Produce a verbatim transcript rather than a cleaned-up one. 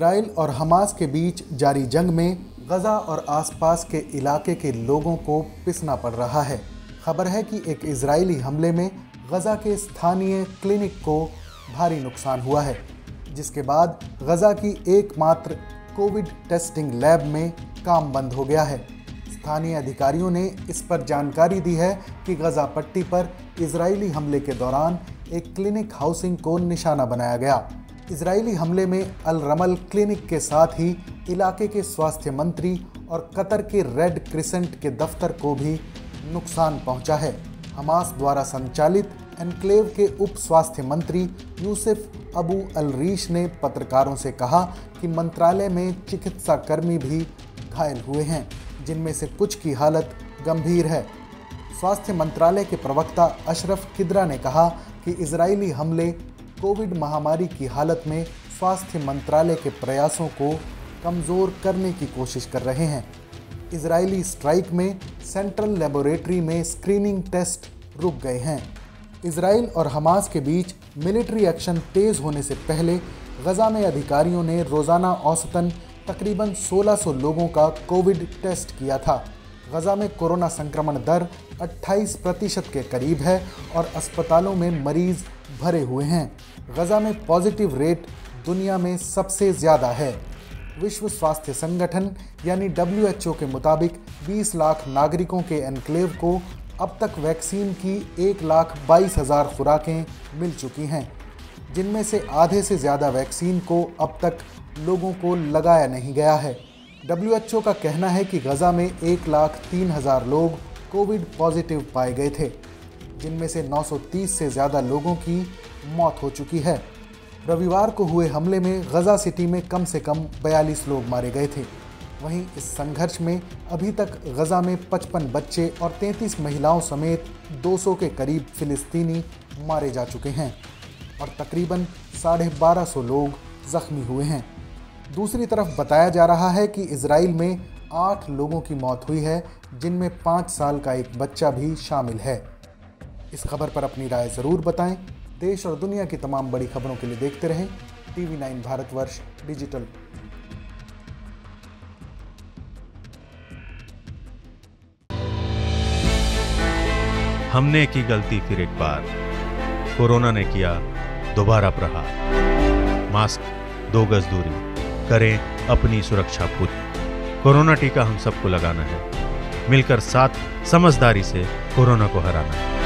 Israel और Hamas के बीच जारी जंग में गजा और आसपास के इलाके के लोगों को पिसना पड़ रहा है। खबर है कि एक इजरायली हमले में गजा के स्थानीय क्लिनिक को भारी नुकसान हुआ है, जिसके बाद गजा की एकमात्र कोविड टेस्टिंग लैब में काम बंद हो गया है। स्थानीय अधिकारियों ने इस पर जानकारी दी है कि गजा पट्टी पर इजरायली हमले के दौरान एक क्लिनिक हाउसिंग को निशाना बनाया गया। इजरायली हमले में अल रमल क्लिनिक के साथ ही इलाके के स्वास्थ्य मंत्री और कतर के रेड क्रिसेंट के दफ्तर को भी नुकसान पहुंचा है। हमास द्वारा संचालित एनक्लेव के उप स्वास्थ्य मंत्री यूसुफ अबू अल रीश ने पत्रकारों से कहा कि मंत्रालय में चिकित्सा कर्मी भी घायल हुए हैं, जिनमें से कुछ की हालत गंभीर है। स्वास्थ्य मंत्रालय के प्रवक्ता अशरफ किद्रा ने कहा कि इजरायली हमले कोविड महामारी की हालत में स्वास्थ्य मंत्रालय के प्रयासों को कमज़ोर करने की कोशिश कर रहे हैं। इजरायली स्ट्राइक में सेंट्रल लेबोरेटरी में स्क्रीनिंग टेस्ट रुक गए हैं। इजराइल और हमास के बीच मिलिट्री एक्शन तेज़ होने से पहले गजा में अधिकारियों ने रोज़ाना औसतन तकरीबन सोलह सौ लोगों का कोविड टेस्ट किया था। गजा में कोरोना संक्रमण दर अट्ठाईस प्रतिशत के करीब है और अस्पतालों में मरीज भरे हुए हैं। गजा में पॉजिटिव रेट दुनिया में सबसे ज़्यादा है। विश्व स्वास्थ्य संगठन यानी डब्ल्यू एच ओ के मुताबिक बीस लाख नागरिकों के एनक्लेव को अब तक वैक्सीन की एक लाख बाईस हज़ार खुराकें मिल चुकी हैं, जिनमें से आधे से ज़्यादा वैक्सीन को अब तक लोगों को लगाया नहीं गया है। डब्ल्यू एच ओ का कहना है कि गजा में एक लाख तीन हज़ार लोग कोविड पॉजिटिव पाए गए थे, जिनमें से नौ सौ तीस से ज़्यादा लोगों की मौत हो चुकी है। रविवार को हुए हमले में गजा सिटी में कम से कम बयालीस लोग मारे गए थे। वहीं इस संघर्ष में अभी तक गजा में पचपन बच्चे और तैंतीस महिलाओं समेत दो सौ के करीब फिलिस्तीनी मारे जा चुके हैं और तकरीबन साढ़े बारह सौ लोग ज़ख्मी हुए हैं। दूसरी तरफ बताया जा रहा है कि इजराइल में आठ लोगों की मौत हुई है, जिनमें पाँच साल का एक बच्चा भी शामिल है। इस खबर पर अपनी राय ज़रूर बताएं। देश और दुनिया की तमाम बड़ी खबरों के लिए देखते रहें टीवी नाइन भारतवर्ष डिजिटल। हमने की गलती फिर एक बार, कोरोना ने किया दोबारा प्रहार। मास्क, दो गज दूरी, करें अपनी सुरक्षा पूरी। कोरोना टीका हम सबको लगाना है, मिलकर साथ समझदारी से कोरोना को हराना है।